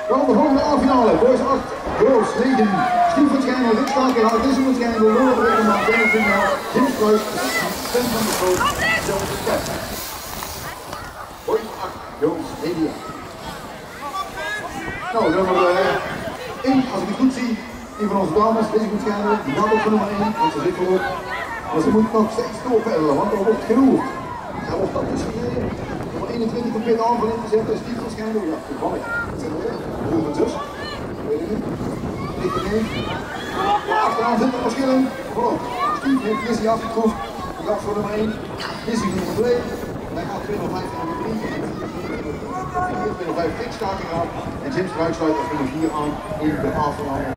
Dan de volgende A-finale. Boys 8, Girls 9. Steve van Schijnel, Rick Staker, Hartisse van Schijnel, Lola de Weggeman, Benno Vingel, Jim Struis, Sven van der Groot, John de Stef. Boys 8, Girls 9. Nou, dan hebben we als ik het goed zie, een van onze dames, deze moet schijnen, die gaat ook voor nummer 1, want ze zit voorop. Maar ze moet nog steeds doorpeddelen, want er wordt genoeg. Hij wordt dat dus gereden. Nummer 21 op pit aan van ingezet, dus die waarschijnlijk. Ja, toevallig. Dat zijn we weer. Broer en zus. Weet ik niet. Ik weet niet. Achteraan zit er verschillen. Voorop. Steve heeft Lizzie afgetroefd. Die gaat voor nummer 1. Lizzie nummer 2. Hij gaat 205 nummer 3. 205 kickstarting aan. En Jim Struik sluit als nummer 4 aan in de A-finale.